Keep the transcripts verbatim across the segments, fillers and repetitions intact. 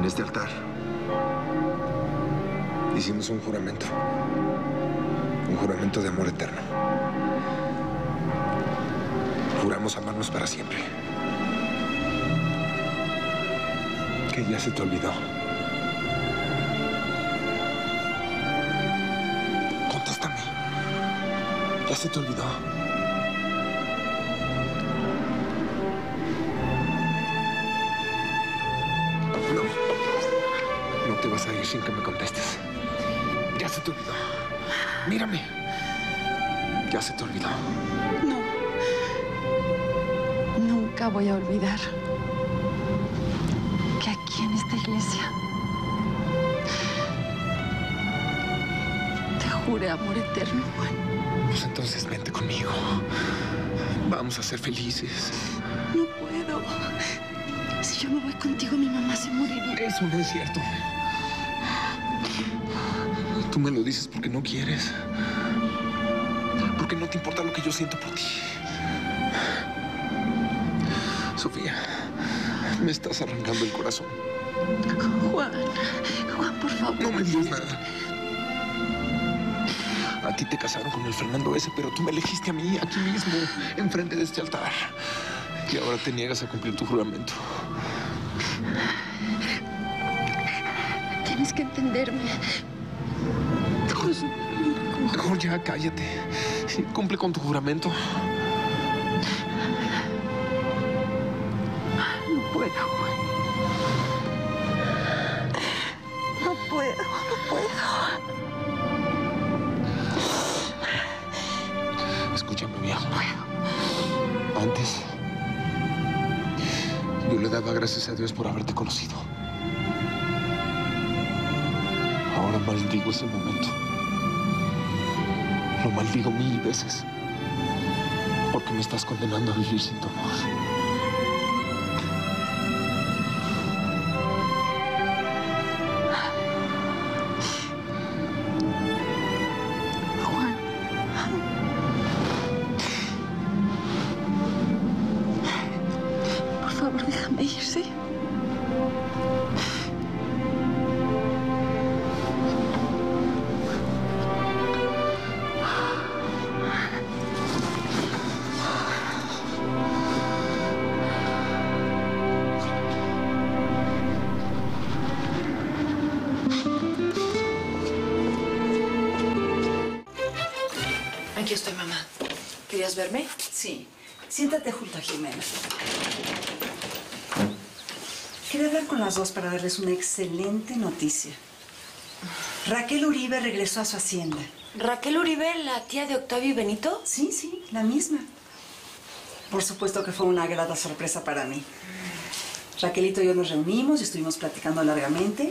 este altar hicimos un juramento. Un juramento de amor eterno. Juramos amarnos para siempre. ¿Que ya se te olvidó? Contéstame. ¿Ya se te olvidó? No. No te vas a ir sin que me contestes. Ya se te olvidó. Mírame. Ya se te olvidó. No. Nunca voy a olvidar que aquí en esta iglesia te juré amor eterno, Juan. Pues entonces vente conmigo. Vamos a ser felices. No puedo. Si yo me voy contigo, mi mamá se moriría. Eso no es cierto. Tú me lo dices porque no quieres. Porque no te importa lo que yo siento por ti. Sofía, me estás arrancando el corazón. Juan, Juan, por favor. No me digas nada. A ti te casaron con el Fernando ese, pero tú me elegiste a mí, aquí mismo, enfrente de este altar. Y ahora te niegas a cumplir tu juramento. Tienes que entenderme. Dios mío. Mejor ya, cállate. Cumple con tu juramento. No puedo, Juan. No puedo, no puedo. Escúchame bien. Antes, yo le daba gracias a Dios por haberte conocido. Ahora maldigo ese momento. Lo maldigo mil veces. Porque me estás condenando a vivir sin tu amor. Juan. Por favor, déjame ir, ¿sí? Aquí estoy, mamá. ¿Querías verme? Sí. Siéntate junto a Jimena. Quería hablar con las dos para darles una excelente noticia. Raquel Uribe regresó a su hacienda. ¿Raquel Uribe, la tía de Octavio y Benito? Sí, sí, la misma. Por supuesto que fue una grata sorpresa para mí. Raquelito y yo nos reunimos y estuvimos platicando largamente.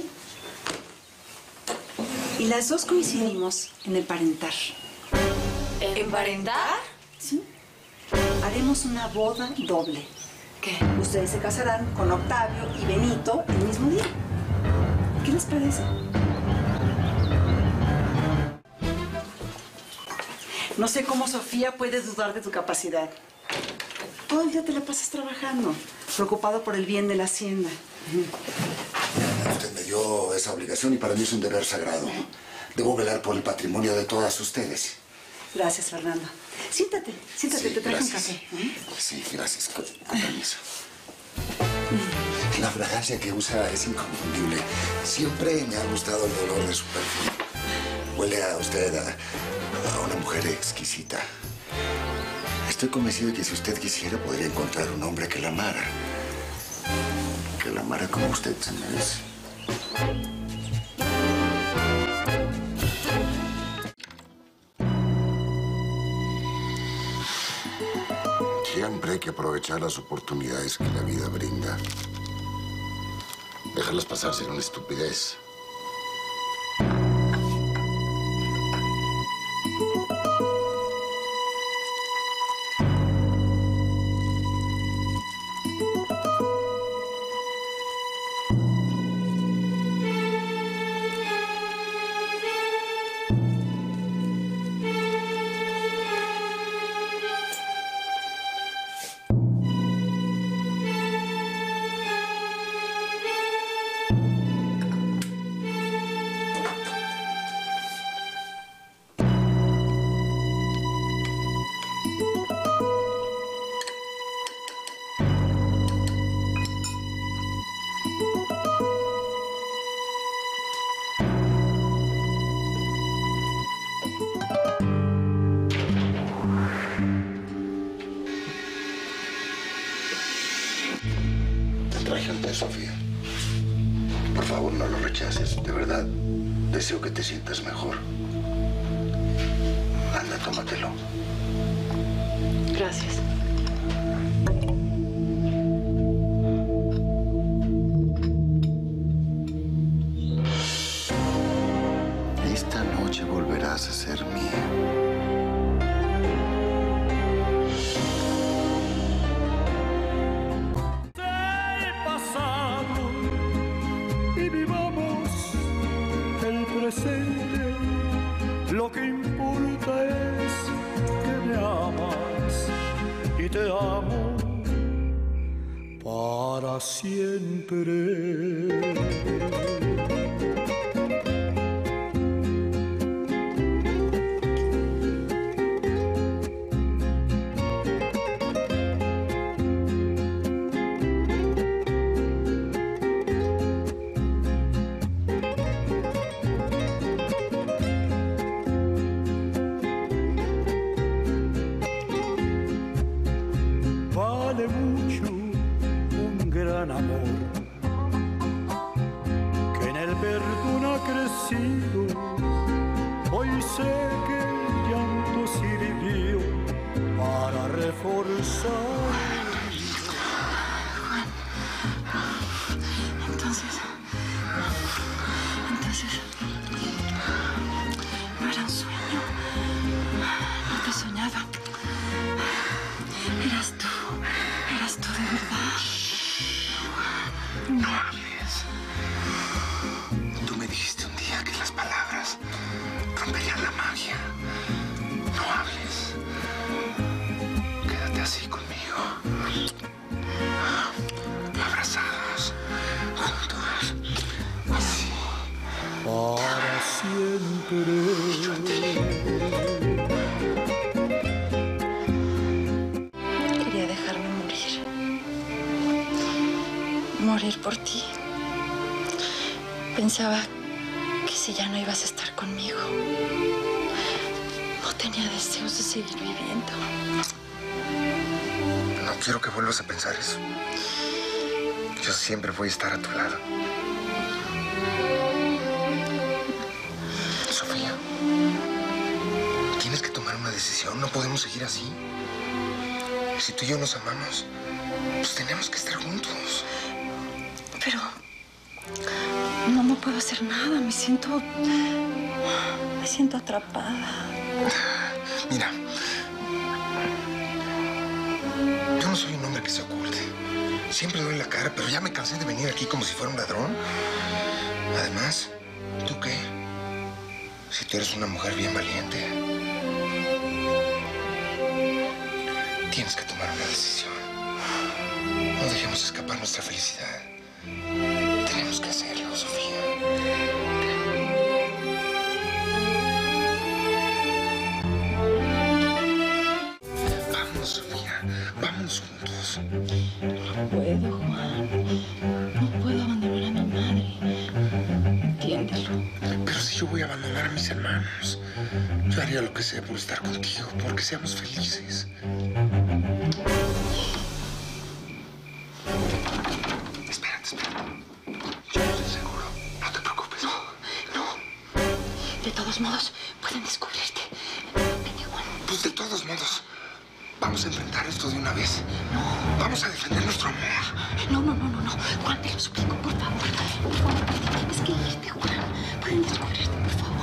Y las dos coincidimos en el parentar. ¿Emparentar? Sí. Haremos una boda doble. ¿Qué? Ustedes se casarán con Octavio y Benito el mismo día. ¿Qué les parece? No sé cómo Sofía puede dudar de tu capacidad. Todo el día te la pasas trabajando, preocupado por el bien de la hacienda. Usted me dio esa obligación y para mí es un deber sagrado. Debo velar por el patrimonio de todas ustedes. Gracias, Fernando. Siéntate, siéntate, Sí, te traje un gracias. café. ¿eh? Sí, gracias. Con, con permiso. La fragancia que usa es inconfundible. Siempre me ha gustado el olor de su perfume. Huele a usted a, a una mujer exquisita. Estoy convencido de que si usted quisiera, podría encontrar un hombre que la amara. Que la amara como usted se merece. Siempre hay que aprovechar las oportunidades que la vida brinda. Dejarlas pasar será una estupidez. traje ante Sofía. Por favor, no lo rechaces. De verdad, deseo que te sientas mejor. Anda, tómatelo. Gracias. Esta noche volverás a ser mía. Presente, lo que importa es que me amas y te amo para siempre. Vale mucho un gran amor que en el perdón ha crecido. Hoy sé que el llanto sirvió para reforzar. Juan, entonces, entonces, no era un sueño, no te soñaba. Eras tú, eras tú de verdad. No hables. Tú me dijiste un día que las palabras romperían la magia. No hables. Quédate así conmigo. Abrazados, juntos. Así. Para siempre. Yo a ti. Quería dejarme morir. Morir por ti. Pensaba que si ya no ibas a estar conmigo, no tenía deseos de seguir viviendo. No quiero que vuelvas a pensar eso. Yo siempre voy a estar a tu lado. Sofía, tienes que tomar una decisión. No podemos seguir así. Si tú y yo nos amamos, pues tenemos que estar juntos. Pero no, no puedo hacer nada. Me siento... Me siento atrapada. Mira, yo no soy un hombre que se oculte. Siempre doy la cara, pero ya me cansé de venir aquí como si fuera un ladrón. Además, ¿tú qué? Si tú eres una mujer bien valiente, tienes que tomar una decisión. No dejemos escapar nuestra felicidad. Tenemos que hacerlo, Sofía. Vamos, Sofía. Vámonos juntos. No puedo, Juan. No puedo abandonar a mi madre. Entiéndelo. Pero si yo voy a abandonar a mis hermanos, yo haría lo que sea por estar contigo, porque seamos felices. Espérate, espérate. Yo no estoy seguro. No te preocupes. No, no. De todos modos, pueden descubrirte. Vete, Juan. Pues de todos modos, vamos a enfrentar esto de una vez. No. Vamos a defender nuestro amor. No, no, no, no, no. Juan, te lo suplico, por favor. Por favor, tienes que irte, Juan. Pueden descubrirte, por favor.